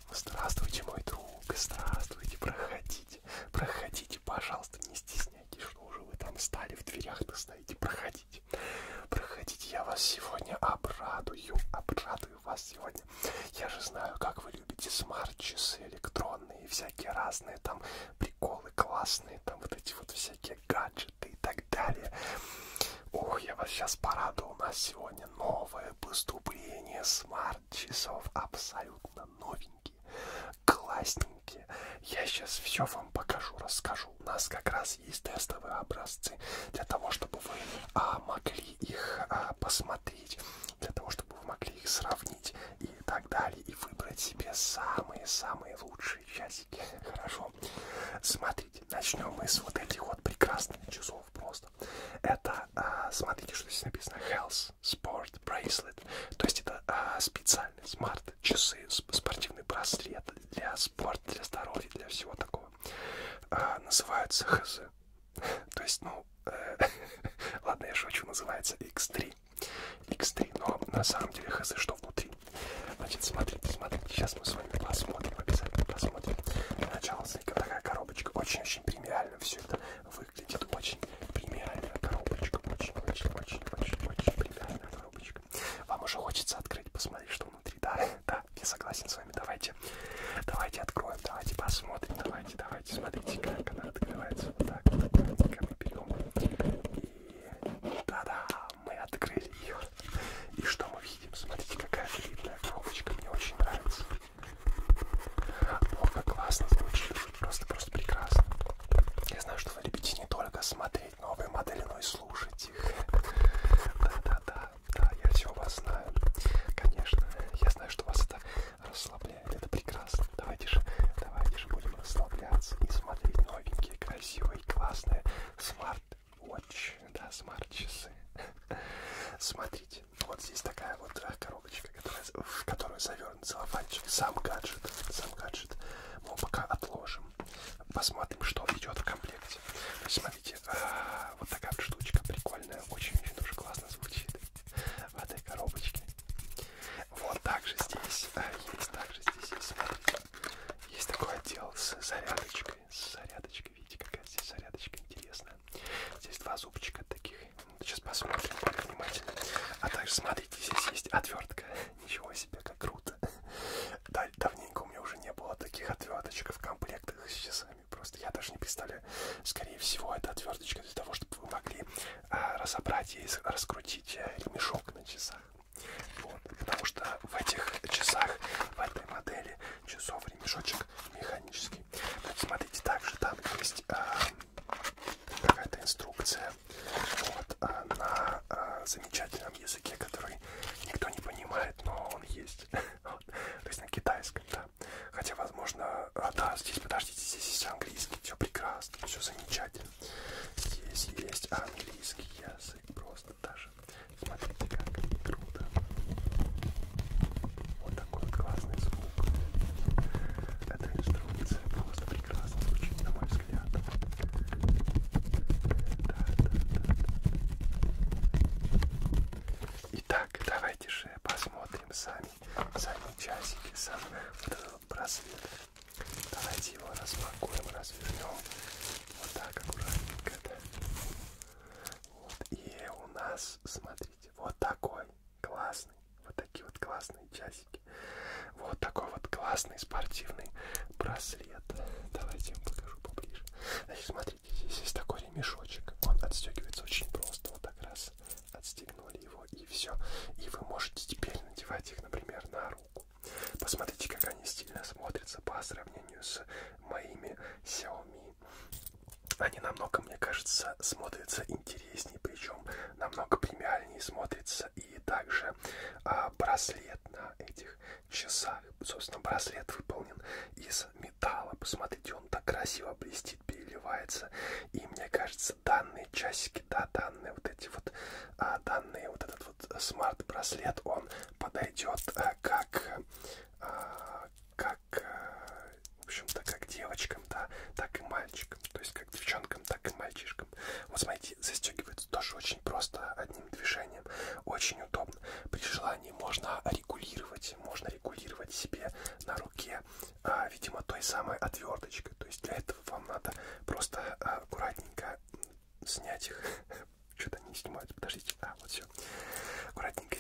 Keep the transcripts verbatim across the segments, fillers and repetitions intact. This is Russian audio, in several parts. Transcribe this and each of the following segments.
Здравствуйте, мой друг, здравствуйте, проходите, проходите, пожалуйста, не стесняйтесь, что уже вы там стали в дверях-то стоите, проходите, проходите, я вас сегодня обрадую, обрадую вас сегодня. Я же знаю, как вы любите смарт-часы электронные, всякие разные там приколы классные, там вот эти вот всякие гаджеты и так далее. Ох, я вас сейчас порадую, у нас сегодня новое поступление смарт-часов, абсолютно новенькие, классненькие. Я сейчас все вам покажу, расскажу. У нас как раз есть тестовые образцы для того, чтобы вы а, могли их а, посмотреть, для того, чтобы вы могли их сравнить и так далее, и выбрать себе самые-самые лучшие часики. Хорошо? Смотрите, начнем мы с вот этих вот прекрасных часов просто. Это, а, смотрите, что здесь написано: Health Sport Bracelet. То есть это а, специальные смарт-часы, спортивный браслет для спорта, для здоровья, для всего такого. А, называются эйч зет. То есть, ну, э, ладно, я шучу, называется икс три. икс три, но на самом деле эйч зет что внутри. Значит, смотрите, смотрите, сейчас мы с вами посмотрим, обязательно посмотрим. Для начала, смотрите, такая коробочка, очень-очень премиально все это выглядит, очень премиальная коробочка, очень-очень-очень-очень-очень премиальная коробочка. Вам уже хочется открыть, посмотреть, что внутри, да? Да, я согласен с вами, давайте, давайте откроем, давайте посмотрим, давайте, давайте, смотрите, как она открывается, вот так, вот аккуратненько мы берем, и да-да, мы открыли ее, и что мы видим, смотрите, какая длинная коробочка, мне очень нравится. О, как классно звучит, просто-просто прекрасно. Я знаю, что вы любите не только смотреть новые модели, но и слушать их. Да-да-да, да, я все вас знаю. Конечно, я знаю, что вас это расслабляет, это прекрасно. Давайте же, давайте же будем расслабляться и смотреть новенькие, красивые, классные смарт-вотч, да, смарт-часы. Смотрите, вот здесь такая вот коробочка, которая, в которую завернут целлофанчик. Сам гаджет, сам гаджет мы пока отложим. Посмотрим, что идет в комплекте. Смотрите, а, вот такая вот штучка прикольная, очень-очень тоже классно звучит в этой коробочке. Вот также здесь а, есть, также здесь есть, смотрите, есть такой отдел с зарядочкой, с зарядочкой, видите, какая здесь зарядочка интересная. Здесь два зубчика таких. Сейчас посмотрим более внимательно. А также, смотрите, здесь есть отвертка. Ничего себе, как круто. Да, давненько у меня уже не было таких отверточек в комплектах с часами. Просто я даже не представляю. Скорее всего, это отверточка для того, чтобы вы могли а, разобрать и раскрутить ремешок на часах. Вот. Потому что в этих часах, в этой модели часов ремешочек механический. Так, смотрите, также там есть а, какая-то инструкция. Вот, а, на а, замечательном языке, который никто не понимает, но он есть. Вот. То есть на китайском, да. Хотя, возможно, а, да, здесь, подождите, здесь есть английский, все прекрасно, все замечательно. Здесь есть английский язык, просто даже. Смотрите, как круто. Вот такой вот классный звук. Эта инструкция просто прекрасно звучит, на мой взгляд. Итак, давайте же посмотрим сами, сами часики, сам вот этот браслет. Давайте его распакуем, развернем. Вот так аккуратненько. Вот. И у нас, смотрите, вот такой классный, вот такие вот классные часики. Вот такой вот классный спортивный браслет. Давайте я вам покажу поближе. Значит, смотрите, здесь есть такой ремешочек. Он отстегивается очень просто. Вот так раз отстегнули его, и все. И вы можете теперь надевать их, например, на руку. Посмотрите, как они стильно смотрятся по сравнению с моими Xiaomi. Они намного, мне кажется, смотрятся интереснее, причем намного премиальнее смотрятся. И также а, браслет на этих часах. Собственно, браслет выполнен из металла. Посмотрите, он так красиво блестит, переливается. И мне кажется, данные часики, да, данные вот эти вот, а, данные вот этот вот смарт-браслет, он подойдет а, как, а, как, а, в общем-то, как девочкам, да, так и мальчикам. То есть как девчонкам, так и мальчишкам. Вот смотрите, застегивается тоже очень просто, одним движением. Очень удобно. При желании можно регулировать, можно регулировать себе на руке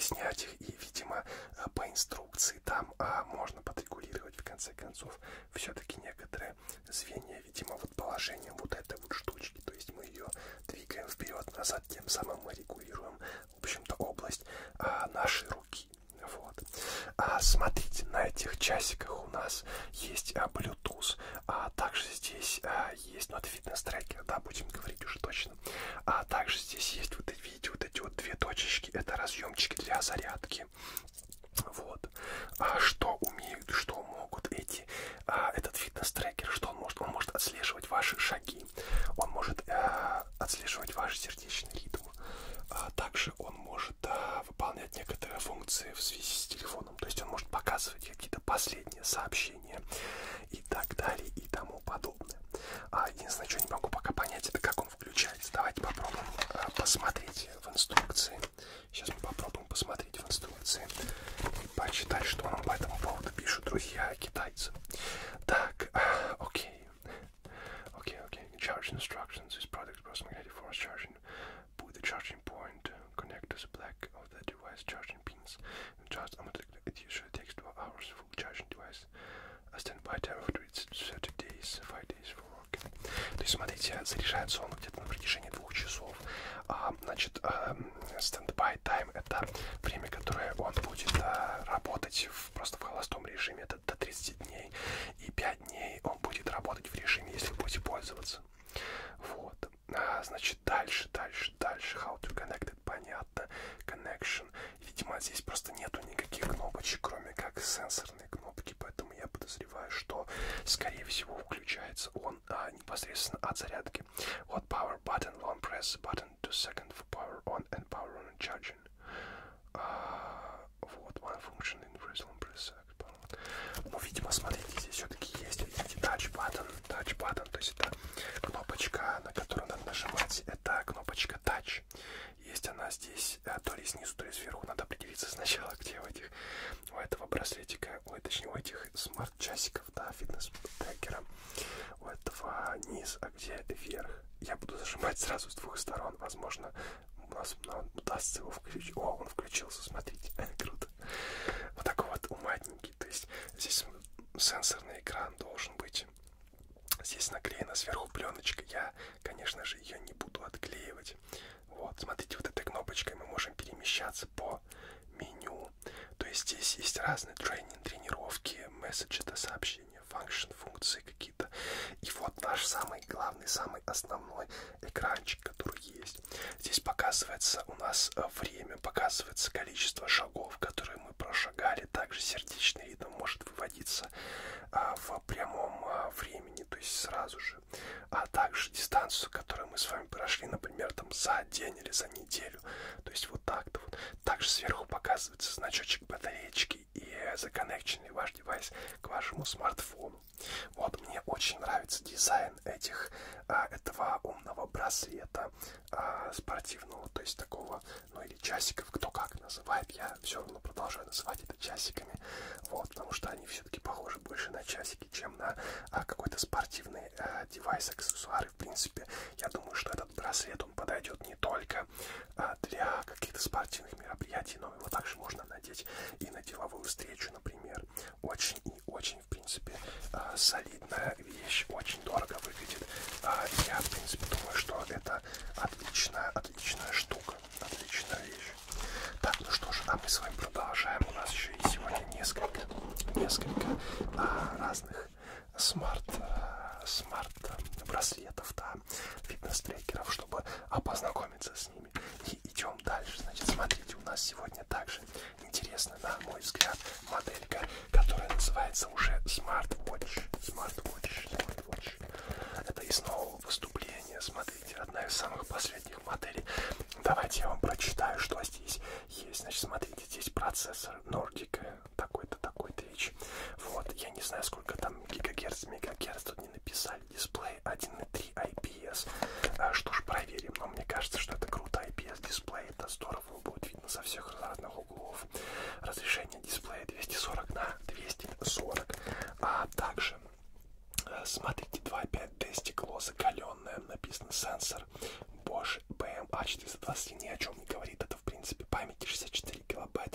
снять их, и, видимо, по инструкции там а, можно подрегулировать, в конце концов, все-таки некоторые звенья, видимо, вот положением вот этой вот штучки, то есть мы ее двигаем вперед-назад, тем самым мы регулируем, в общем-то, область а, нашей руки. Вот. А, смотрите, на этих часиках у нас есть а, Bluetooth, а также здесь а, есть, ну, это фитнес-трекер, да, будем говорить уже точно. А также здесь есть, вот видите, вот эти вот две точечки, это разъемчики для зарядки. Вот. А что умеют, что могут эти, а, этот фитнес-трекер, что он может? Он может отслеживать ваши шаги, он может а, отслеживать ваш сердечный ритм. А также он может а, выполнять некоторые функции в связи с телефоном. То есть он может показывать какие-то последние сообщения и так далее и тому подобное. А, единственное, что не могу пока понять, это как он включается. Давайте попробуем а, посмотреть в инструкции. Сейчас мы попробуем посмотреть в инструкции и почитать, что нам по этому поводу пишут друзья китайцы. Так, окей. Окей, окей. Charge instructions. This product is magnetic force charging. Put the charging point, connect to the black of the device charging pins, and charge automatically. It usually takes two hours full charging device. A standby time of thirty days, five days for work. То есть, смотрите, заряжается он где-то на протяжении двух часов. А, значит, а, standby time — это время, которое он будет а, работать в, просто в холостом режиме. Это до тридцати дней. И пять дней он будет работать в режиме, если вы будете пользоваться. Вот. А, значит, дальше, дальше, дальше. How to connect it, понятно. Connection. Видимо, здесь просто нету никаких кнопочек, кроме как сенсорные кнопки, поэтому я подозреваю, что, скорее всего, включается он а, непосредственно от зарядки. Вот power button, long press button to second for power on and power on and charging. А, вот, one function in press, long press. Ну, видимо, смотрите, здесь все-таки есть, видите, touch button, touch button, то есть это кнопочка, на которую надо нажимать, это кнопочка touch. Есть она здесь, то ли снизу, то ли сверху, надо определиться сначала, где у этих, у этого браслетика, ой, точнее, у этих смарт-часиков, да, фитнес-трекера, у этого низ, а где вверх. Я буду зажимать сразу с двух сторон, возможно, у нас удастся его включить. О, он включился, смотрите, круто. Вот такой вот уматненький, то есть здесь сенсорный экран должен быть. Здесь наклеена сверху пленочка, я, конечно же, ее не буду отклеивать. Вот, смотрите, вот этой кнопочкой мы можем перемещаться по меню. То есть здесь есть разные тренинг, тренировки, месседж — это сообщения, function, функции какие-то. И вот наш самый главный, самый основной экранчик, который есть. Здесь показывается у нас время, показывается количество шагов, которые мы прошагали. Также сердечный ритм может выводиться а, в прямом а, времени, то есть сразу же. А также дистанцию, которую мы с вами прошли, например, там за день или за неделю. То есть вот так-то вот. Также сверху показывается значочек батареечки и законнекченный ваш девайс к вашему смартфону. Вот, мне очень нравится дизайн этих, а, этого умного браслета а, спортивного, то есть такого, ну или часиков, кто как называет, я все равно продолжаю называть это часиками, вот, потому что они все-таки похожи больше на часики, чем на а, какой-то спортивный а, девайс, аксессуары. В принципе, я думаю, что этот браслет, он подойдет не только а, для каких-то спортивных мероприятий, но его также можно надеть и на деловую встречу, например. Очень и очень, в принципе, а, солидная вещь, очень дорого выглядит. А, я, в принципе, думаю, что это отличная, отличная штука, отличная вещь. Так, ну что ж, а мы с вами продолжаем. У нас еще и сегодня несколько, несколько а, разных смарт, а, смарт браслетов, да, фитнес-трекеров, чтобы а, познакомиться с ними. И идем дальше. Значит, смотрите, у нас сегодня также интересная, на мой взгляд, моделька, которая называется уже Smartwatch. Smartwatch, Smartwatch. Это из нового выступления. Смотрите, одна из самых последних моделей. Давайте я вам прочитаю, что здесь есть. Значит, смотрите, здесь процессор Nordic, такой-то, такой-то вещь. Вот, я не знаю, сколько там гигагерц, мегагерц тут не написали. Дисплей один и три ай пи эс. А, что ж, проверим. Но мне кажется, что это круто. ай пи эс дисплей, это здорово, будет видно со всех разных углов. Разрешение дисплея двести сорок на двести сорок. А также, смотрите, два и пять дэ стекло закаленное, написано сенсор Bosch би эм а четыреста двадцать, ни о чем не говорит. Это, в принципе, памяти шестьдесят четыре килобайта.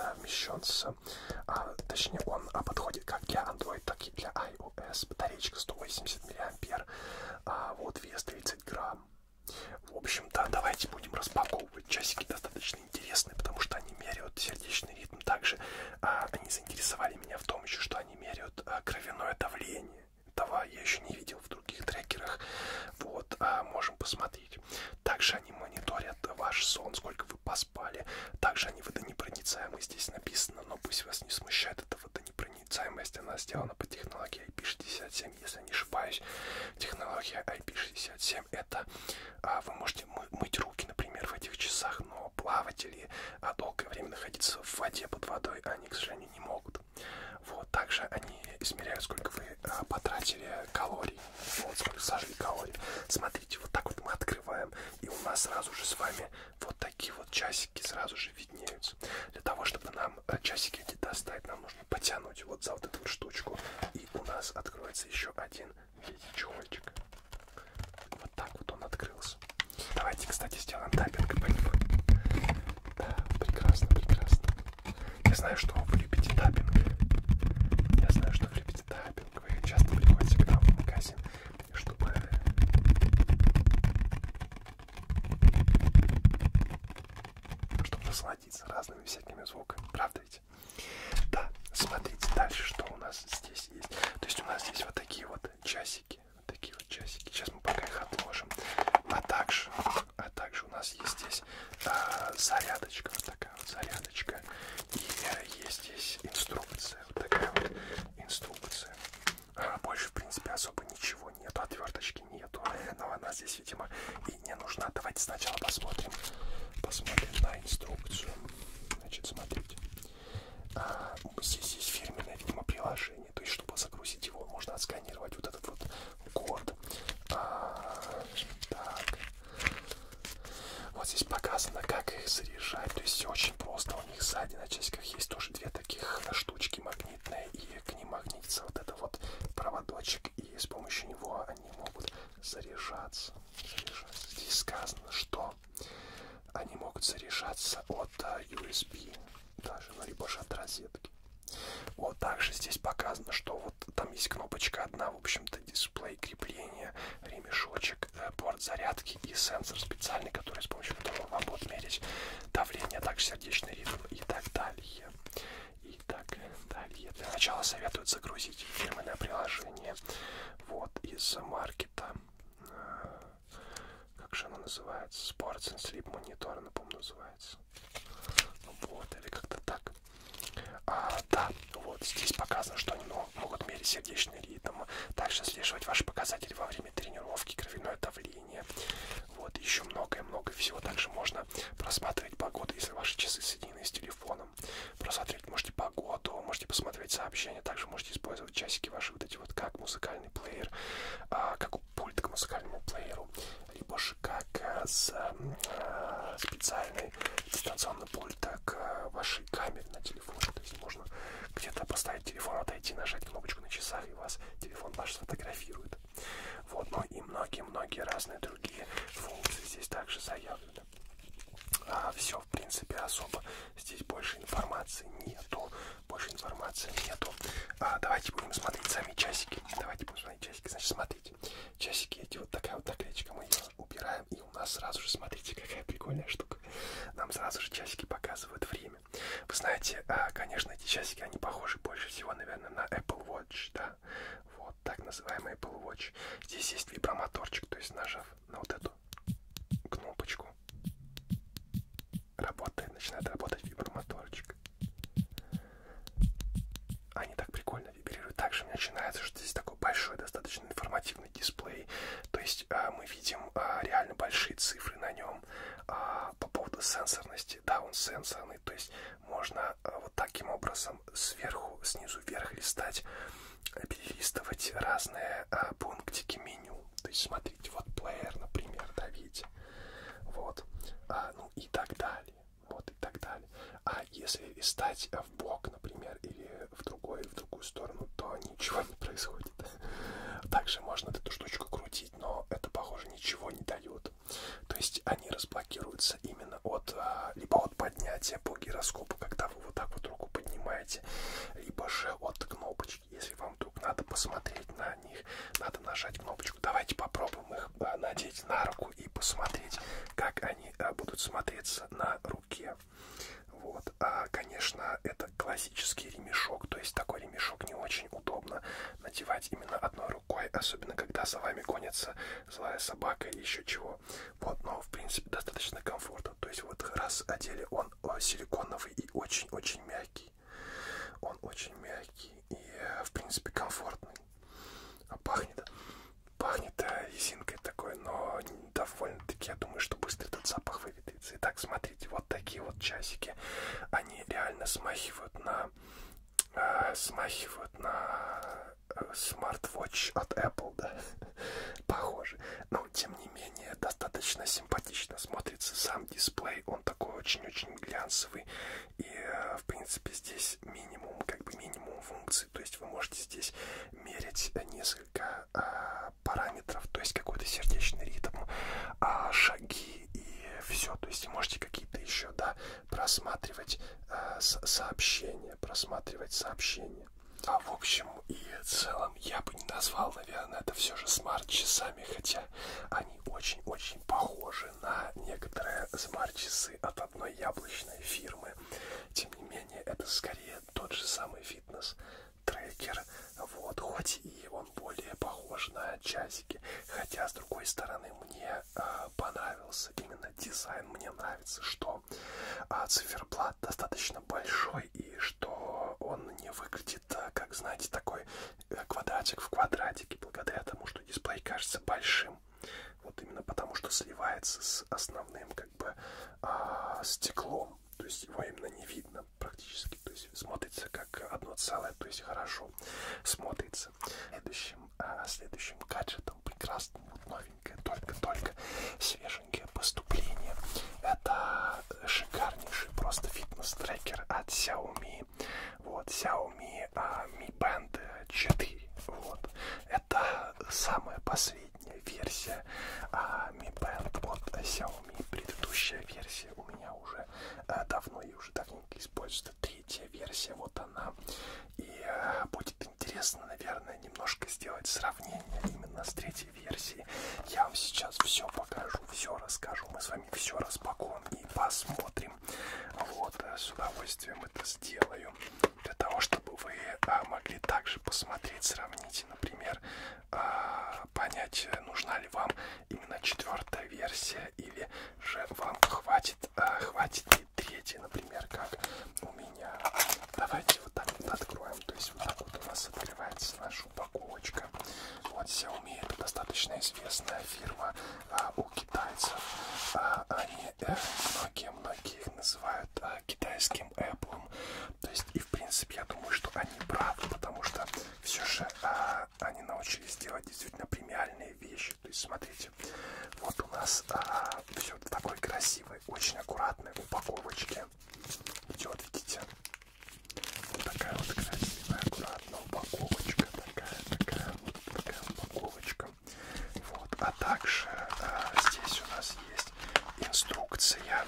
совмещен с, а, точнее он а, подходит как для Android, так и для iOS. Батареечка сто восемьдесят миллиампер, а, вот вес тридцать грамм. В общем-то, давайте будем распаковывать. Часики достаточно интересные, потому что они меряют сердечный ритм. Также а, они заинтересовали меня в том еще, что они меряют а, кровяное давление. Этого я еще не видел в других трекерах. Вот, а, можем посмотреть. Также они мониторят ваш сон, сколько вы поспали. Также они водонепроницаемые, здесь написано, но пусть вас не смущает эта водонепроницаемость. Она сделана по технологии ай пи шестьдесят семь, если не ошибаюсь. Технология ай пи шестьдесят семь это а, вы можете мы, мыть руки, например, в этих часах, но плавать или а, долгое время находиться в воде под водой они, к сожалению, не могут. Вот, также они измеряют, сколько вы а, потратили калорий, вот, сколько сожгли калорий. Смотрите, вот так вот мы открываем, и у нас сразу же с вами вот такие вот часики сразу же виднеются. Для того, чтобы нам а, часики эти достать, нам нужно потянуть вот за вот эту вот штучку, и у нас откроется еще один в виде чехольчика. Вот так вот он открылся. Давайте, кстати, сделаем таппинг по нему. Да, прекрасно, прекрасно. Я знаю, что вы любите таппинг. Я знаю, что вы любите таппинг. Вы часто приходите к нам в магазин, чтобы... чтобы насладиться разными всякими звуками. Правда ведь? Да, смотрите дальше, что у нас здесь есть. То есть у нас здесь вот такие вот часики. Вот такие вот часики. Сейчас мы пока их отложим. А также, а также у нас есть здесь а, зарядочка. Вот такая вот зарядочка. И а, есть здесь инструкция. Вот такая вот инструкция. А, больше, в принципе, особо ничего нету. Отверточки нету. Но она здесь, видимо, и не нужна. Давайте сначала посмотрим. Посмотрим на инструкцию. Значит, смотрите. А, здесь есть фирменное, видимо, приложение. То есть, чтобы загрузить его, можно отсканировать вот этот вот код. А, так. Вот здесь показано, как их заряжать. То есть все очень просто. У них сзади на часиках есть тоже две таких штучки магнитные. И к ним магнитится вот это вот проводочек. И с помощью него они могут заряжаться. заряжаться. Здесь сказано, что они могут заряжаться от ю эс би. Даже, ну, либо же от розетки. Вот также здесь показано, что вот там есть кнопочка одна, в общем-то, дисплей крепления, ремешочек, порт зарядки и сенсор специальный, который с помощью которого вам будет мерить давление, а также сердечный ритм и так далее. И так далее. Для начала советуют загрузить фирменное приложение вот из маркета. Как же оно называется? Sports and Sleep Monitor, напомню, называется. Вот, или как-то так. А, да, вот здесь показано, что они ну, могут мерить сердечный ритм, также отслеживать ваши показатели во время тренировки, кровяное давление. Вот, еще многое-много всего. Также можно просматривать погоду, если ваши часы соединены с телефоном. Просматривать можете погоду, можете посмотреть сообщения. Также можете использовать часики ваши вот эти вот как музыкальный плеер, а, как пульт к музыкальному плееру, либо же как а, с, а, специальный дистанционный пульт к а, вашей камере на телефоне. То есть можно где-то поставить телефон, отойти, нажать кнопочку на часах, и вас телефон ваш сфотографирует. Вот, ну и многие-многие разные другие функции здесь также заявлены. А, все, в принципе, особо здесь больше информации нету. Больше информации нету. А, давайте будем смотреть сами часики. Давайте будем смотреть часики. Значит, смотрите. Часики эти, вот такая вот наклеечка, мы ее убираем, и у нас сразу же, смотрите, какая прикольная штука. Нам сразу же часики показывают время. Вы знаете, а, конечно, эти часики, они похожи больше всего, наверное, на Apple Watch, да? Вот, так называемый Apple Watch. Здесь есть вибромоторчик, то есть нажав на вот эту кнопочку, работает, начинает работать вибромоторчик. Они так прикольно вибрируют. Также начинается, что здесь такой большой, достаточно информативный дисплей. То есть а, мы видим а, реально большие цифры на нем. А, по поводу сенсорности, да, он сенсорный. То есть можно а, вот таким образом сверху, снизу вверх листать, перелистывать разные а, пунктики меню. То есть смотрите, вот плеер, например, да, видите? Вот. А, ну и так далее. Вот и так далее. А если листать в бок, например, или в другой, в другую сторону, то ничего не происходит. Также можно эту штучку крутить, но это, похоже, ничего не дает. То есть они разблокируются именно от либо от поднятия по гироскопу, когда вы вот так вот руку поднимаете, либо же от кнопочки. Если вам вдруг надо посмотреть на них, надо нажать кнопочку. Давайте попробуем их надеть на руку и посмотреть, как они будут смотреться на руке. Вот. А, конечно, это классический ремешок, то есть такой ремешок не очень удобно надевать именно одной рукой, особенно когда за вами гонится злая собака или еще чего. Вот, но в принципе достаточно комфортно. То есть вот раз одели, он силиконовый и очень-очень мягкий. Он очень мягкий и в принципе комфортный. А пахнет, пахнет резинкой такой, но довольно-таки, я думаю, что быстро этот запах выветрится. Итак, смотрите, вот такие вот часики, они реально смахивают на э, смахивают на э, смарт-вотч от Apple, да, похоже. Но, тем не менее, достаточно симпатично смотрится сам дисплей, он такой очень-очень глянцевый. И, э, в принципе, здесь минимум, как бы минимум функций, то есть вы можете здесь мерить несколько э, параметров, то есть какой-то сердечный ритм, э, шаги и все, то есть можете какие-то еще, да, просматривать э, сообщения, просматривать сообщения. А в общем и целом я бы не назвал, наверное, это все же смарт-часами, хотя они очень-очень похожи на некоторые смарт-часы от одной яблочной фирмы. Тем не менее, это скорее тот же самый фитнес-трекер, вот, хоть и он более похож на часики, хотя, с другой стороны, мне э, понравился именно дизайн, мне нравится, что э, циферблат достаточно большой и что он не выглядит, э, как, знаете, такой э, квадратик в квадратике, благодаря тому, что дисплей кажется большим. Вот именно потому, что сливается с основным, как бы, э, стеклом. То есть его именно не видно практически. То есть смотрится как одно целое, то есть хорошо смотрится. Следующим, а, следующим гаджетом прекрасным, вот новенькое, только-только свеженькое поступление. Это шикарнейший просто фитнес-трекер от Xiaomi. Вот, Xiaomi а, Mi Band четыре. Вот. Это самая последняя версия а, Mi Band от Xiaomi. Предыдущая версия у меня уже а, давно и уже давненько используется. Третья версия, вот она. И а, будет интересно, наверное, немножко сделать сравнение именно с третьей версией. Я вам сейчас все покажу, все расскажу. Мы с вами все распакуем и посмотрим. Вот, с удовольствием это сделаю. Для того, чтобы вы а, могли также посмотреть, сравнить, например, а, понять, нужна ли вам именно четвертая версия или же вам хватит, а, хватит ли третья, например, как у меня. Давайте вот так вот откроем. То есть вот так вот у нас открывается наша упаковочка. Вот Xiaomi — это достаточно известная фирма а, у китайцев. А, они, э, многие-многие их называют а, китайским Apple. То есть и в принципе я думаю, что они правы, потому что все же а, они научились делать действительно премиальные вещи. То есть смотрите, вот у нас а, все в такой красивой, очень аккуратной упаковочке идет, видите? Вот такая вот красивая, аккуратная упаковочка, такая, такая, вот такая упаковочка. Вот, а также а, здесь у нас есть инструкция.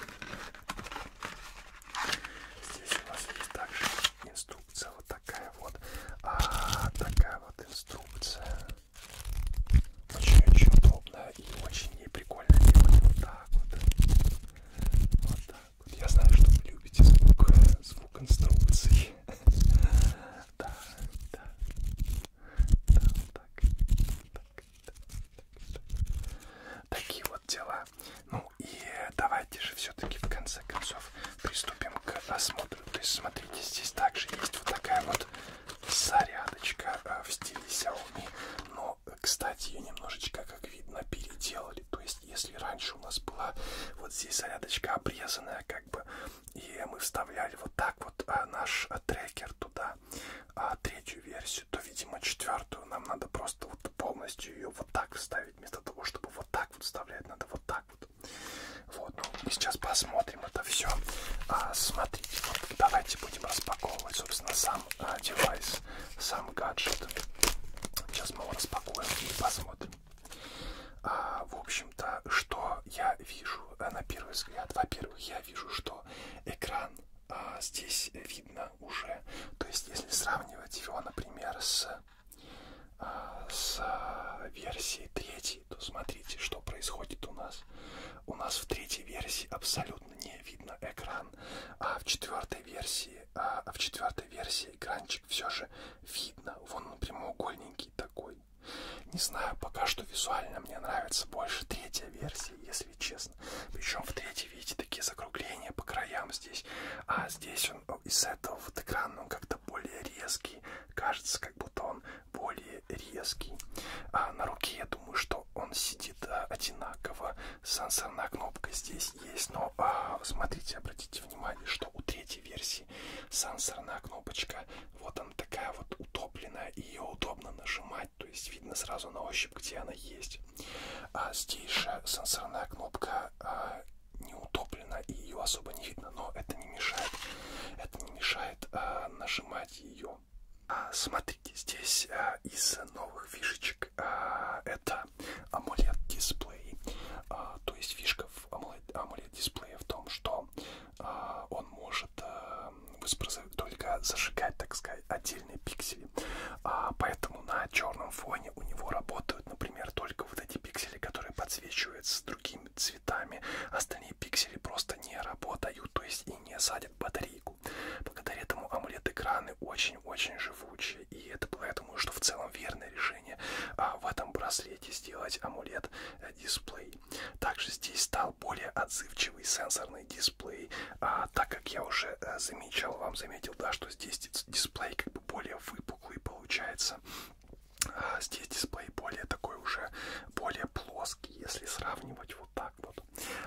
Здесь у нас есть также инструкция, вот такая вот, а, такая вот инструкция. Очень-очень удобно и очень ей прикольно делать вот так вот. Вот так вот. Я знаю, что вы любите звук, звук инструкции. Да, да. Да, вот так. Так, так, так. Такие вот дела. Ну и давайте же все-таки в конце концов приступим к осмотру. То есть смотрите, здесь также есть вот такая вот зарядочка в стиле Xiaomi. Но, кстати, ее немножечко, как видно, переделали. То есть если раньше у нас была вот здесь зарядочка обрезанная, как бы, и мы вставляли вот так вот а, наш а, трекер туда, а, третью версию, то, видимо, четвертую нам надо просто вот полностью ее вот так вставить, вместо того, чтобы вот так вот вставлять, надо вот так вот. Вот, ну, и сейчас посмотрим это все. А, смотрите, вот, давайте будем распаковывать, собственно, четвертой версии экранчик все же видно. Вон он прямоугольненький такой. Не знаю, пока что визуально мне нравится больше третья версия, если честно. Причем в третьей, видите, такие закругления по краям здесь. А здесь он из этого вот экрана он как-то более резкий. Кажется, как будто он более резкий. А на руке, я думаю, что он сидит а, одинаково. Сенсорная кнопка здесь есть. Но а, смотрите, обратите внимание, что у третьей версии сенсорная кнопочка, вот она такая вот утопленная, и ее удобно нажимать. То есть видно сразу на ощупь, где она есть. А здесь же сенсорная кнопка а, не утоплена, и ее особо не видно. Но это не мешает. Это не мешает а, нажимать ее. А, смотрите, здесь а, из новых фишечек а, это AMOLED дисплей. А, то есть фишка в AMOLED дисплее в том, что а, он может а, только зажигать, так сказать, отдельные пиксели. А, поэтому на черном фоне у него работают, например, только вот эти пиксели, которые подсвечиваются другими цветами. Остальные пиксели просто не работают, то есть и не садят батарейку. Благодаря этому AMOLED экраны очень-очень живучие. И это было, я думаю, что в целом верное решение а, в этом браслете сделать AMOLED дисплей. Также здесь стал более отзывчивый сенсорный дисплей, а, так как я уже а, замечал, вам заметил, да, что здесь дисплей как бы более выпуклый получается. А, здесь дисплей более такой уже, более плоский, если сравнивать вот так вот.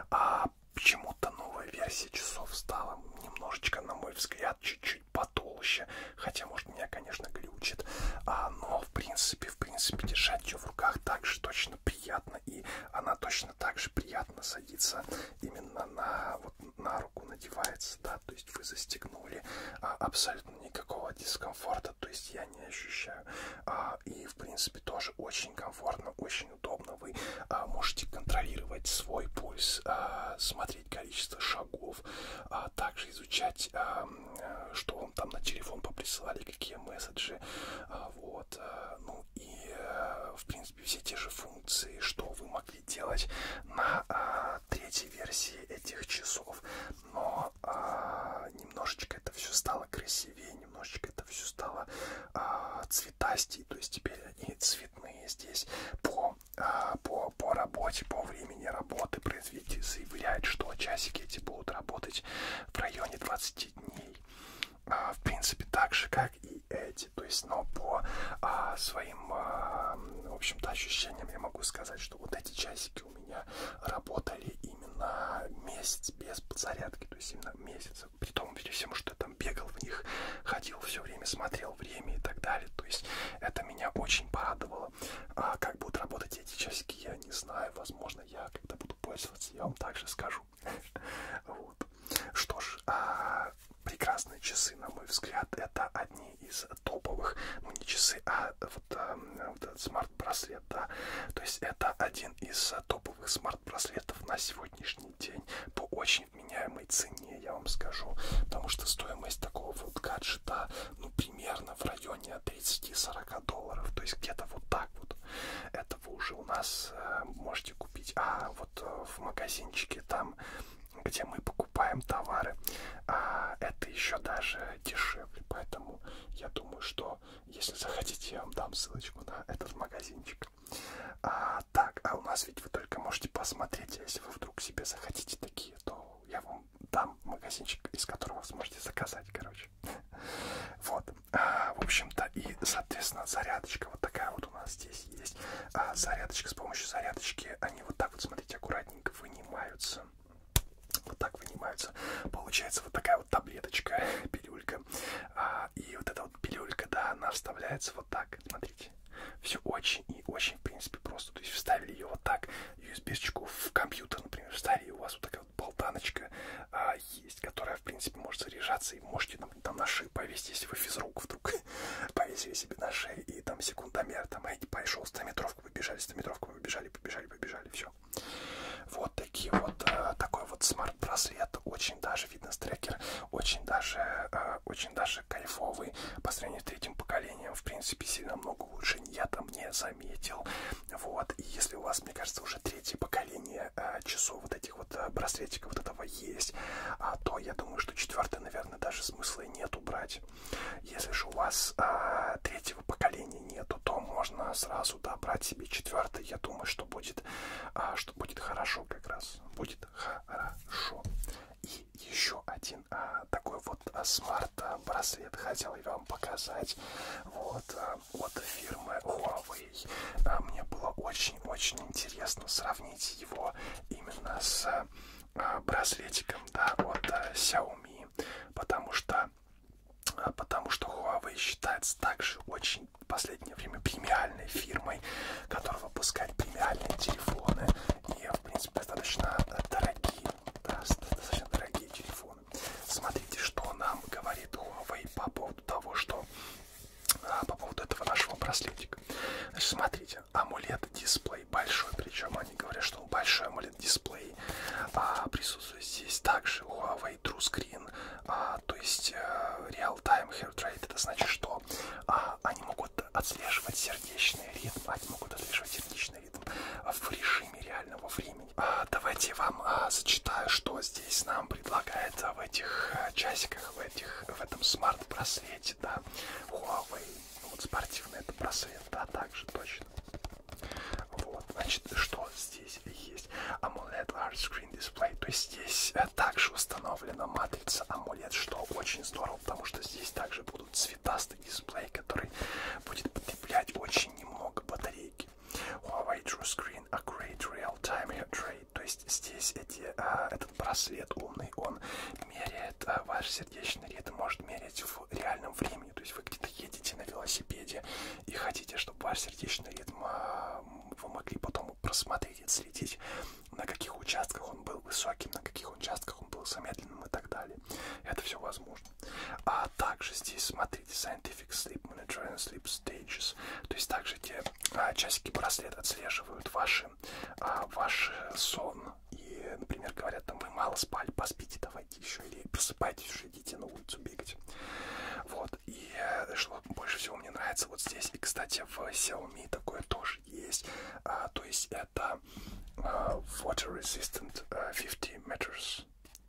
А почему-то новая версия часов стала немножечко, на мой взгляд, чуть-чуть потолще. Хотя, может, меня, конечно, глючит. А, но, в принципе, в принципе, держать ее в руках также точно приятно. И она точно так же приятно садится именно на, вот, на руку надевается, да. То есть вы застегнули, а, абсолютно никакого дискомфорта. То есть я не ощущаю. А, и, в принципе, тоже очень комфортно, очень удобно. Вы а, можете контролировать свой пульс, а, смотреть количество шагов, а также изучать, а, что вам там на телефон поприсылали, какие месседжи, а, вот, а, ну и, а, в принципе, все те же функции, что вы могли делать на а, третьей версии этих часов, но а, немножечко это все стало красивее, немножечко это все стало а, цветастей, то есть теперь они цветные здесь по, а, по, по работе, по времени работы. Производитель заявляет, что часики эти будут работать в районе двадцати дней. А, в принципе, так же, как и эти. То есть, но по а, своим, а, в общем-то, ощущениям я могу сказать, что вот эти часики у меня работали именно месяц без подзарядки. То есть, именно месяц. При том, при всем, что я там бегал в них, ходил все время, смотрел время и так далее. То есть, это меня очень порадовало. А как будут работать эти часики, я не знаю. Возможно, я когда буду пользоваться, я вам также скажу. Вот. Что ж, а, прекрасные часы, на мой взгляд, это одни из топовых, ну не часы, а вот, а, вот этот смарт-браслет, да. То есть это один из топовых смарт-браслетов на сегодняшний день по очень вменяемой цене, я вам скажу. Потому что стоимость такого вот гаджета, ну, примерно в районе тридцати-сорока долларов. То есть где-то вот так вот. Это вы уже у нас э, можете купить. А вот э, в магазинчике там, где мы покупаем товары, а, это еще даже дешевле. Поэтому я думаю, что если захотите, я вам дам ссылочку на этот магазинчик. А, так, а у нас ведь вы только можете посмотреть. Если вы вдруг себе захотите такие, то я вам дам магазинчик, из которого вы сможете заказать, короче. Вот. А, в общем-то, и, соответственно, зарядочка вот такая вот у нас здесь есть. А, зарядочка, с помощью зарядочки, они вот так вот, смотрите, аккуратненько вынимаются. Вот так вынимаются. Получается вот такая вот таблеточка, пилюлька. А, и вот эта вот пилюлька, да, она вставляется вот так. Смотрите. Все очень и очень, в принципе, просто. То есть вставили ее вот так, ю эс би-шечку в компьютер, например, вставили, и у вас вот такая вот болтаночка а, есть, которая, в принципе, может заряжаться, и можете там, там на шею повесить, если вы физрук вдруг повесили себе на шею, и там секундомер, там, эй, пошел, стометровку побежали, стометровку побежали, побежали, побежали, все. Вот такие вот, а, такой вот смарт-браслет, очень даже видно трекер, очень даже, а, очень даже кайфовый. По сравнению с третьим поколением, в принципе, сильно много улучшений я там не заметил. Вот, и если у вас, мне кажется, уже третье поколение а, часов вот этих вот а, браслетиков вот этого есть, а, то я думаю, что четвертое, наверное, даже смысла нету брать. Если же у вас а, третьего поколения нету, то можно сразу, да, брать себе четвертый. Я думаю, что будет, а, что будет хорошо как раз. Будет хорошо. И еще один а, такой вот а, смарт-браслет хотел я вам показать. Вот, а, от фирмы Huawei. А, мне было очень-очень интересно сравнить его именно с а, браслетиком, да, от а, Xiaomi. Потому что Потому что Huawei считается также очень в последнее время премиальной фирмой, которая выпускает премиальные телефоны и, в принципе, достаточно дорогие, да, достаточно дорогие телефоны. Смотрите, что нам говорит Huawei по поводу того, что а, по поводу этого нашего браслетика. Значит, смотрите, AMOLED-дисплей большой, причем они говорят, что большой AMOLED-дисплей а, присутствует здесь. Также Huawei True Screen, а, то есть а, Real-Time Heart Rate, это значит, что а, они могут отслеживать сердечный ритм, они могут отслеживать сердечный ритм в режиме реального времени. А, давайте я вам а, зачитаю, что здесь нам предлагает а, в этих а, часиках, в, этих, в этом смарт-браслете, да, Huawei. Вот спортивный это браслет, да, также точно. Вот, значит, что здесь есть? AMOLED Large Screen Display, то есть здесь а, также установлена матрица AMOLED, что очень здорово, потому что здесь также будут цветастый дисплей, который будет потреблять очень немного батарейки. Huawei True Screen Accurate Real-Time Heart Rate, то есть здесь эти, а, этот браслет умный, он меряет а, ваш сердечный ритм, может мерять в реальном времени, то есть вы где-то едете на велосипеде и хотите, чтобы ваш сердечный ритм а, вы могли потом просмотреть и отследить, на каких участках он был высоким, на каких участках он был замедленным и так далее. Это все возможно. А также здесь, смотрите, Scientific Sleep Monitoring Sleep Stages, то есть также те а, часики браслет отслеживают ваши, а, ваш сон. И, например, говорят, там вы мало спали, поспите, давайте еще, или просыпайтесь, уже идите на улицу бегать. Вот, и что больше всего мне нравится вот здесь, и, кстати, в Xiaomi такое тоже есть, а, то есть это а, Water Resistant а, пятьдесят meters.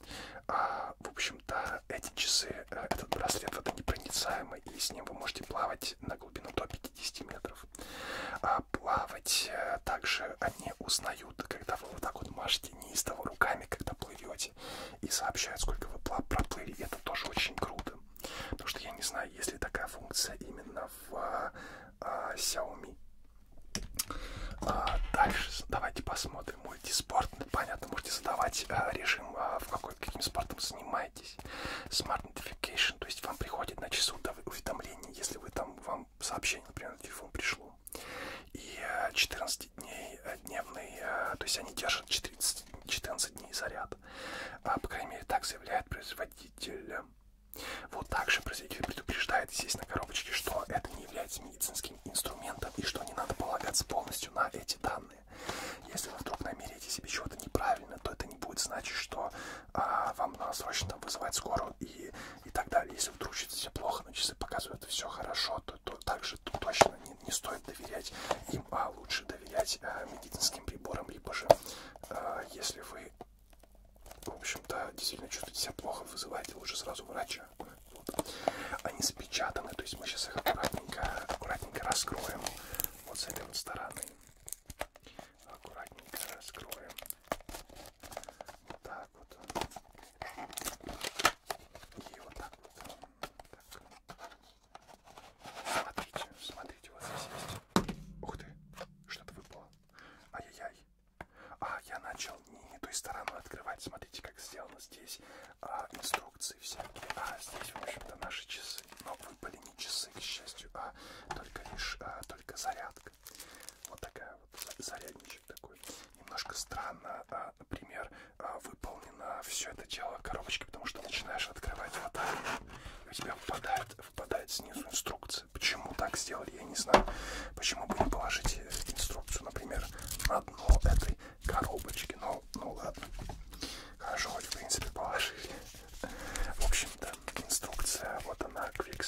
А, в общем-то, эти часы, этот браслет водонепроницаемый, и с ним вы можете плавать на глубину до пятидесяти метров. А плавать а, также они узнают, когда вы вот так вот машете неистово руками, когда плывете, и сообщают, сколько вы проплыли. Это тоже очень круто. Потому что я не знаю, есть ли такая функция именно в а, а, Xiaomi. А, дальше давайте посмотрим мультиспорт. Понятно, можете задавать а, режим, а, в какой, каким спортом занимаетесь. Smart Notification, то есть вам приходит на часы уведомления, если вы там, вам сообщение, например, на телефон пришло. И а, четырнадцать дней а, дневный, а, то есть они держат четырнадцать, четырнадцать дней заряд. А, по крайней мере, так заявляет производитель. Вот также производитель предупреждает здесь на коробочке, что это не является медицинским инструментом и что не надо полагаться полностью на эти данные. Если вы вдруг намерите себе чего-то неправильно, то это не будет значить, что а, вам надо срочно вызывать скорую и, и так далее. Если вдруг все плохо, но часы показывают все хорошо, то, то также то точно не, не стоит доверять им, а лучше доверять а, медицинским приборам, либо же, а, если вы, в общем-то, действительно чувствуете себя плохо, вызывайте лучше сразу врача. Вот. Они запечатаны, то есть мы сейчас их аккуратненько, аккуратненько раскроем вот с этой вот стороны. Аккуратненько раскроем. Вот так вот. И вот так вот. Так. Смотрите, смотрите, вот здесь есть. Ух ты, что-то выпало. Ай-яй-яй. А, я начал не, не той стороной открывать. Смотрите, как сделано здесь. А, инструкции всякие. А, здесь, в общем-то, наши часы. Но выпали не часы, к счастью, а только лишь, а, только зарядка. Вот такая вот зарядничек такой. Немножко странно, а, например, а, выполнено все это дело коробочки, потому что начинаешь открывать вот так, и у тебя выпадает, выпадает снизу инструкция. Почему так сделали, я не знаю. Почему бы не положить инструкцию, например, на дно этой коробочки. Ну, ну ладно. Хорошо, хоть в принципе положили. В общем-то, инструкция, вот она, Quick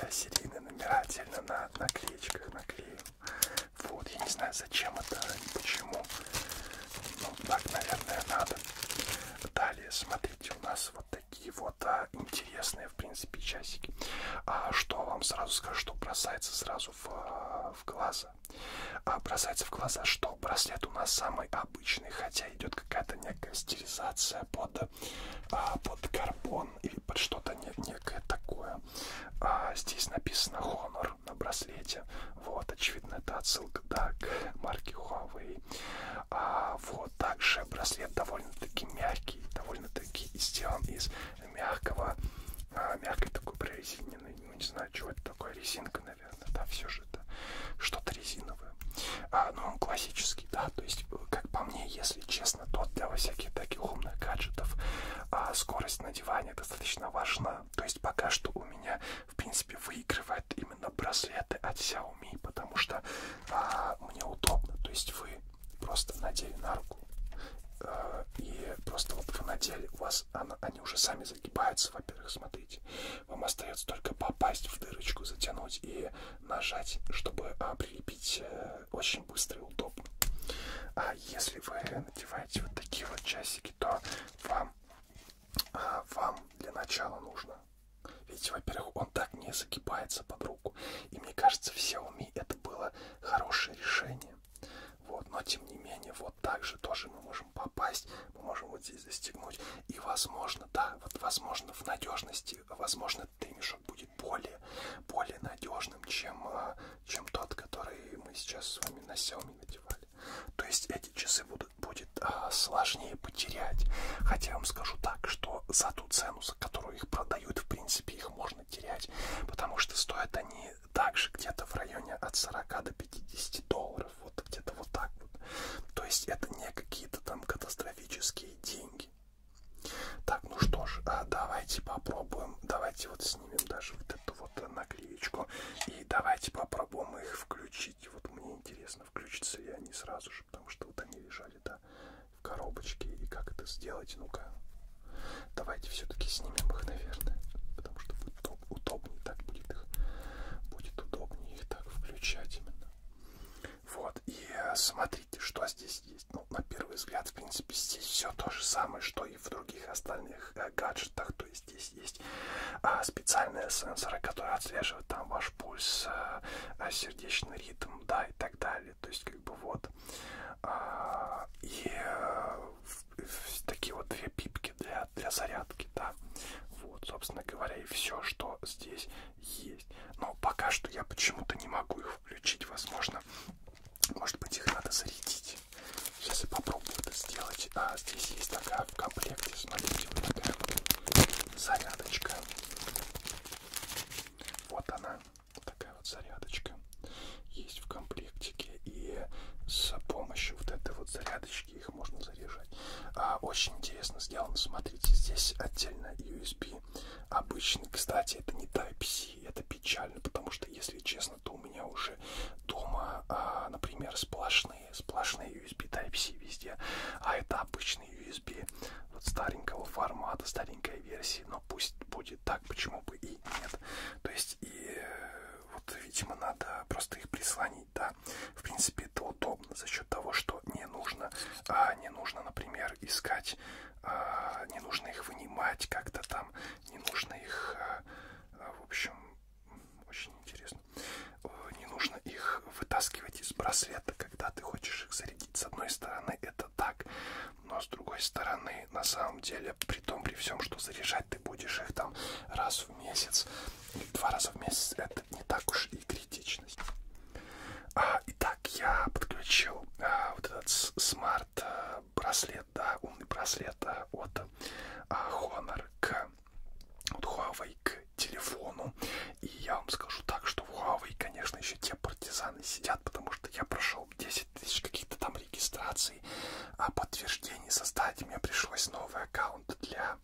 серийные номера отдельно на наклеечках наклею. Вот, я не знаю, зачем это и почему. Ну, так, наверное, надо. Далее, смотрите, у нас вот такие вот а, интересные, в принципе, часики. А что вам сразу скажу, что бросается сразу в, в глаза? А, бросается в глаза, что браслет у нас самый обычный, хотя идет какая-то некая стилизация под, а, под карбон или под что-то не, некое такое. А, здесь написано Honor на браслете. Вот, очевидно, это отсылка, да, к марке Huawei. А, вот, также браслет довольно-таки мягкий, довольно-таки сделан из мягкого, а, мягкой такой прорезиненной, ну не знаю, чего это такое, резинка, наверное, да, все же это что-то резиновое. А, ну, он классический, да, то есть, как по мне, если честно, то для всяких таких умных гаджетов а, скорость надевания достаточно важна. То есть, пока что у меня, в принципе, выигрывает именно браслеты от Xiaomi, потому что а, мне удобно, то есть, вы просто надели на руку, э, и просто вот вы надели, у вас она, они уже сами загибаются, во-первых, смотрите, вам остается только попасть в дырочку, затянуть и нажать, чтобы а, прилепить э, очень быстро и удобно. А если вы надеваете вот такие вот часики, то вам, а, вам для начала нужно, видите, во-первых, он так не загибается под руку, и мне кажется, в Xiaomi это было хорошее решение. Вот, но тем не менее, вот так же тоже мы можем попасть, мы можем вот здесь застегнуть, и возможно, да, вот возможно в надежности, возможно, этот ремешок будет более, более надежным, чем, чем тот, который мы сейчас с вами на Xiaomi надевали. То есть эти часы будут, будет а, сложнее потерять, хотя я вам скажу так, что за ту цену, за которую их продают, в принципе, их можно терять, потому что стоят они также где-то в районе от сорока до пятидесяти долларов, вот где-то вот так вот. То есть это не какие-то там катастрофические деньги. Так, ну что ж, а давайте попробуем, давайте вот снимем даже вот эту вот наклеечку, и давайте попробуем их включить. Вот мне интересно, включатся ли они сразу же, потому что вот они лежали, да, в коробочке, и как это сделать, ну-ка. Давайте все-таки снимем их, наверное, потому что удоб, удобнее так будет их, будет удобнее их так включать именно. Вот, и смотрите, что здесь есть. Ну, на первый взгляд, в принципе, здесь все то же самое, что и в других остальных э, гаджетах. То есть здесь есть а, специальные сенсоры, которые отслеживают там ваш пульс, а, а, сердечный ритм, да, и так далее. То есть, как бы вот. А, и а, в, в, такие вот две пипки для, для зарядки, да. Вот, собственно говоря, и все, что здесь есть. Но пока что я почему-то не могу их включить, возможно. Может быть, их надо зарядить. Сейчас я попробую это сделать. А здесь есть такая в комплекте, смотрите, вот такая вот зарядочка. Вот она, вот такая вот зарядочка есть в комплектике. И с помощью вот этой вот зарядочки их можно заряжать. А, очень интересно сделано. Смотрите, здесь отдельно ю эс би обычный. Кстати, это не Type-C, это печально, потому что, если честно, то у меня уже дома, а, например, сплошные, сплошные ю эс би Type-C везде, а это обычный ю эс би вот старенького формата, старенькой версии, но пусть будет так, почему бы и нет. То есть, и вот, видимо, надо просто их прислонить, да. В принципе, это удобно за счет того, что не нужно, а, не нужно, например, искать, а, не нужно их вынимать как-то там, не нужно их, а, а, в общем, очень интересно, не нужно их вытаскивать из браслета, когда ты хочешь их зарядить. С одной стороны, это так, но с другой стороны, на самом деле, при том, при всем, что заряжать ты будешь их там раз в месяц, или два раза в месяц, это не так уж и критично. А, итак, я подключил а, вот этот смарт-браслет, да, умный браслет а, от а, Honor к от Huawei к телефону. И я вам скажу так, что в Huawei, конечно, еще те партизаны сидят, потому что я прошел десять тысяч каких-то там регистраций, а подтверждений создать. Мне пришлось новый аккаунт для,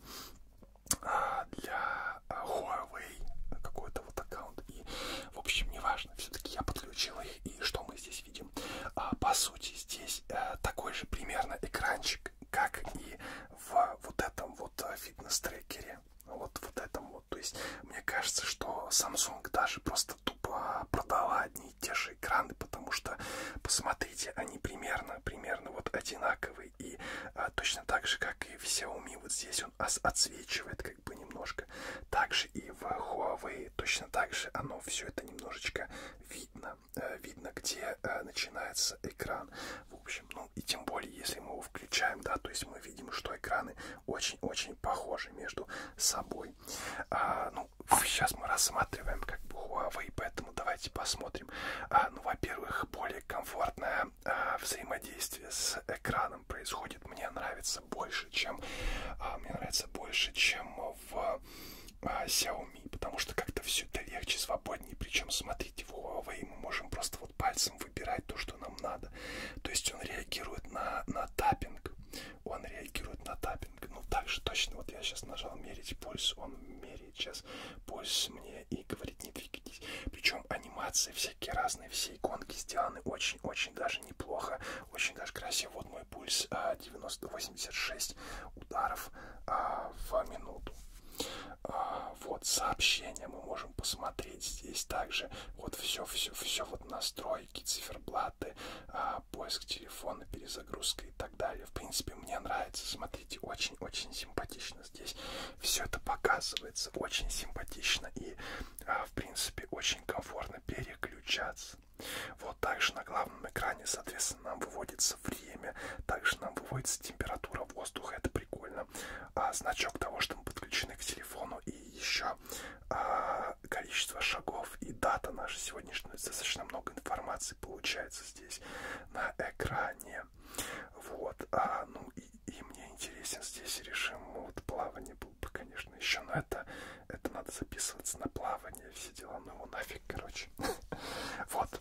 для Huawei, какой-то вот аккаунт. И, в общем, неважно, все-таки я подключил их. И что мы здесь видим? А, по сути, здесь а, такой же примерно экранчик, как и в вот этом вот фитнес-трекере. Вот, вот этом вот. То есть, мне кажется, что Samsung даже просто тупо продала одни и те же экраны, потому что, посмотрите, они примерно, примерно вот одинаковые, и а, точно так же, как и в Xiaomi, вот здесь он отсвечивает как бы немножко, также и в Huawei точно так же оно все это немножечко видно, э, видно, где э, начинается экран, в общем, ну и тем более, если мы его включаем, да, то есть мы видим, что экраны очень-очень похожи между собой. А, ну, сейчас мы рассматриваем как бы Huawei, поэтому давайте посмотрим. А, ну, во-первых, более комфортное а, взаимодействие с экраном происходит. Мне нравится больше, чем а, мне нравится больше, чем в а, Xiaomi, потому что как-то все это легче, свободнее. Причем, смотрите, в Huawei мы можем просто вот пальцем выбирать то, что нам надо. То есть он реагирует на, на таппинг. Он реагирует на таппинг. Ну, так же точно. Вот я сейчас нажал мерить пульс. Он меряет сейчас пульс мне и говорит: не двигайтесь. Причем анимации всякие разные. Все иконки сделаны очень-очень даже неплохо. Очень даже красиво. Вот мой пульс а, девяносто восемьдесят шесть ударов а, в минуту. А, вот сообщения мы можем посмотреть здесь также. Вот все, все, все вот настройки, циферблаты, а, поиск телефона, перезагрузка и так далее. В принципе, мне нравится. Смотрите, очень-очень симпатично здесь все это показывается. Очень симпатично и, а, в принципе, очень комфортно переключаться. Вот также на главном экране, соответственно, нам выводится время, также нам выводится температура воздуха, это прикольно. А, значок того, что мы подключены к телефону, и еще а, количество шагов и дата наша сегодняшняя. Достаточно много информации получается здесь на экране. Вот, а, ну и, и мне интересен здесь режим вот плавания был бы, конечно, еще, но это, это надо записываться на плавание, все дела, ну ему нафиг, короче. Вот.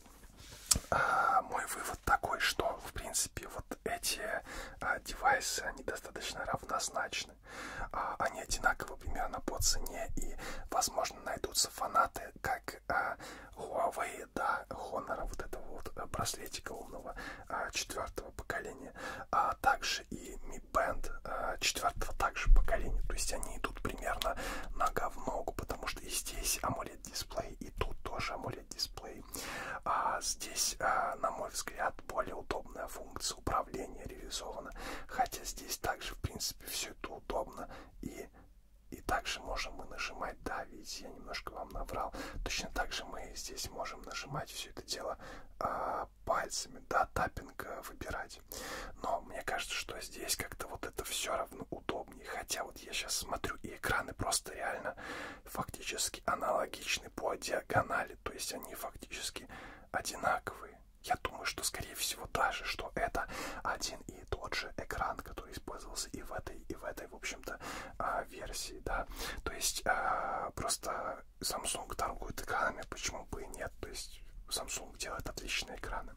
А, мой вывод такой, что, в принципе, вот эти а, девайсы, они достаточно равнозначны. А, они одинаковы примерно по цене, и, возможно, найдутся фанаты, как а, Huawei, да, Honor, вот этого вот браслетика умного а, четвертого поколения, а также и Mi Band а, четвертого также поколения. То есть они идут примерно нога в ногу, потому что и здесь AMOLED дисплей, и тут тоже AMOLED дисплей. А здесь, а, на мой взгляд, более удобная функция управления реализована, хотя здесь также, в принципе, все это удобно, и и также можем мы нажимать, да, видите, я немножко вам наврал, точно так же мы здесь можем нажимать все это дело а, пальцами, да, таппинг а, выбирать. Но мне кажется, что здесь как-то вот это все равно удобнее, хотя вот я сейчас смотрю, и экраны просто реально фактически аналогичны по диагонали, то есть они фактически одинаковые. Я думаю, что, скорее всего, даже, что это один и тот же экран, который использовался и в этой, и в этой, в общем-то, версии, да. То есть, просто Samsung торгует экранами, почему бы и нет. То есть, Samsung делает отличные экраны.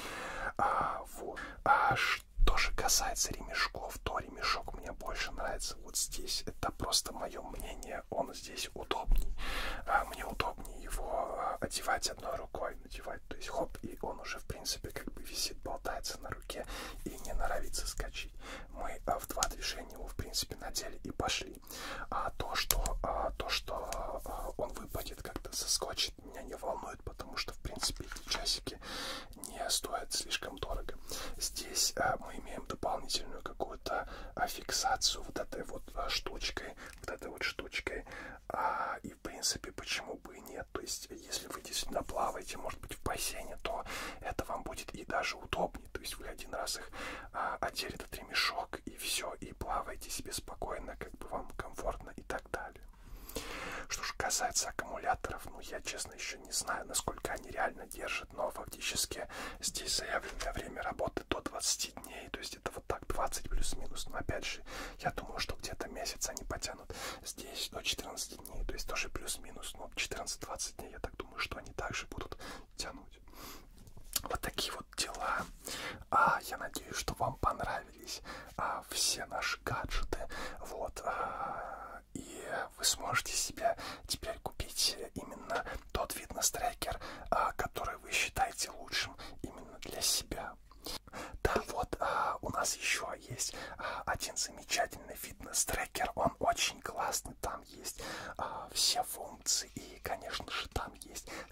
А, вот. А что же касается ремешков, то ремешок мне больше нравится вот здесь. Это просто мое мнение. Он здесь удобней. А, мне удобнее его одевать одной рукой, надевать. То есть, хоп, и он уже, в принципе, как бы висит, болтается на руке и не норовится скачать. Мы а, в два движения его, в принципе, надели и пошли. А то, что, а, то, что а, он выпадет, как-то соскочит, меня не волнует, потому что, в принципе, эти часики не стоят слишком дорого. Здесь а, мы имеем дополнительную какую-то а, фиксацию вот этой вот а, штучкой, вот этой вот штучкой. А, и, в принципе, почему бы и нет. То есть, если вы действительно плаваете, может быть, в бассейне, то это вам будет и даже удобнее. То есть, вы один раз их а, одели этот ремешок, и все, и плаваете себе спокойно, как бы вам комфортно и так далее. Что же касается аккумуляторов, ну, я, честно, еще не знаю, насколько они реально держат, но фактически здесь заявленное время работы до двадцати дней, то есть это вот так двадцать плюс-минус, но опять же, я думаю, что где-то месяц они потянут, здесь до четырнадцати дней, то есть тоже плюс-минус, ну, четырнадцать-двадцать дней, я так думаю, что они также будут тянуть. Вот такие вот дела. А, я надеюсь, что вам понравились а, все наши гаджеты. Вот. А, и вы сможете себе теперь купить именно тот фитнес-трекер, а, который вы считаете лучшим именно для себя. Да, вот а, у нас еще есть а, один замечательный фитнес-трекер. Он очень классный. Там есть а, все функции и, конечно же,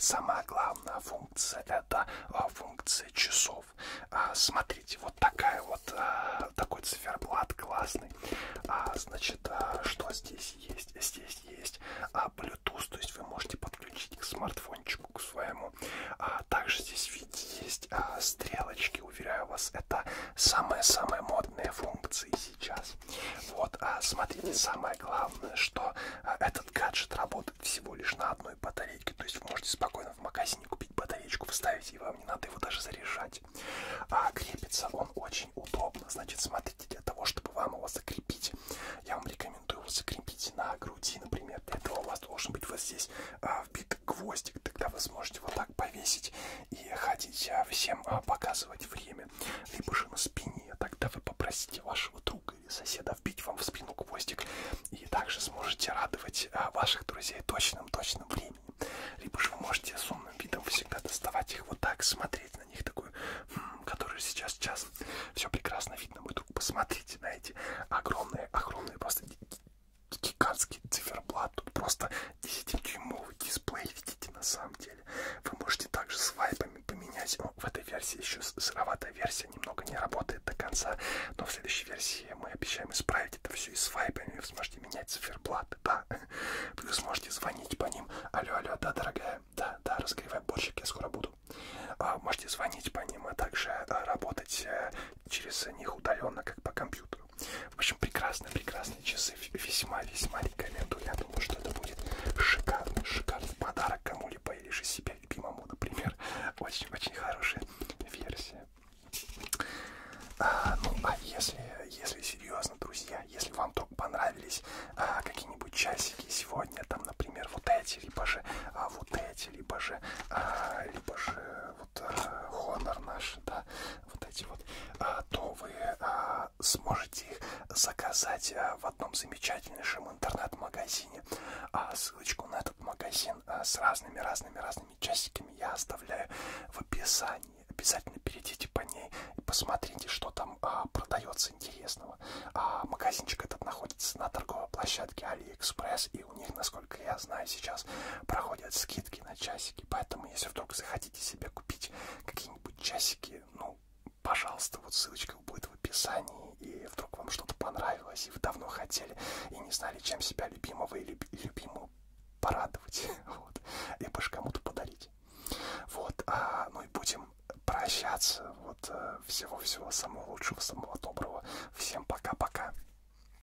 самая главная функция — это а, функция часов. А, смотрите, вот такая вот, а, такой циферблат классный. А, значит, а, что здесь есть? Здесь есть а, Bluetooth, то есть вы можете подключить к смартфончику, к своему. А, также здесь видите, есть а, стрелочки, уверяю вас, это самые-самые модные функции сейчас. Вот, а, смотрите, самое главное, что а, этот гаджет работает всего лишь на одной батарейке, то есть вы можете спокойно в магазине купить батареечку, вставить, и вам не надо его даже заряжать. А крепится он очень удобно. Значит, смотрите, для того, чтобы вам его закрепить, я вам рекомендую его закрепить на груди, например. Для этого у вас должен быть вот здесь а, вбит гвоздик, тогда вы сможете вот так повесить и ходить а, всем а, показывать время. Либо же на спине, тогда вы попросите вашего друга или соседа вбить вам в спину гвоздик, и также сможете радовать а, ваших друзей точным-точным временем. Либо же вы можете с умным видом всегда доставать их вот так, смотреть на них такой, хм, который сейчас час. Все прекрасно видно, мой друг. Посмотрите на эти огромные, огромные, просто гигантский циферблат. Тут просто десятидюймовый дисплей, видите, на самом деле. Вы можете также свайпами поменять. Ну, в этой версии еще сыроватая версия немного не работает до конца, но в следующей версии мы обещаем исправить это все, и свайпами вы сможете менять циферблаты, да. Вы сможете звонить по ним. Алло, алло, да, дорогая, да, да, разогревай борщик, я скоро буду. А, можете звонить по ним, а также а, работать а, через них удаленно, как по компьютеру. В общем, прекрасные, прекрасные часы. Весьма-весьма рекомендую. Я думаю, что это будет шикарный, шикарный подарок кому-либо или же себе любимому, например. Очень-очень хорошая версия. А, ну, а если, если серьезно, друзья, если вам вдруг понравились а, какие-нибудь часики сегодня, там, например, вот эти, либо же а, вот эти, либо же, а, либо же вот а, Honor наш, да, вот эти вот, а, то вы а, сможете их заказать а, в одном замечательнейшем интернет-магазине. А, ссылочку на этот магазин а, с разными-разными-разными часиками я оставляю в описании. Обязательно перейдите по ней и посмотрите, что там а, продается интересного. А, магазинчик этот находится на торговой площадке AliExpress, и у них, насколько я знаю, сейчас проходят скидки на часики. Поэтому, если вдруг захотите себе купить какие-нибудь часики, ну, пожалуйста, вот ссылочка будет в описании, и вдруг вам что-то понравилось, и вы давно хотели, и не знали, чем себя любимого или любимую порадовать, вот, либо же кому-то подарить. Вот, а, ну и будем прощаться. Вот, всего-всего самого лучшего, самого доброго. Всем пока-пока.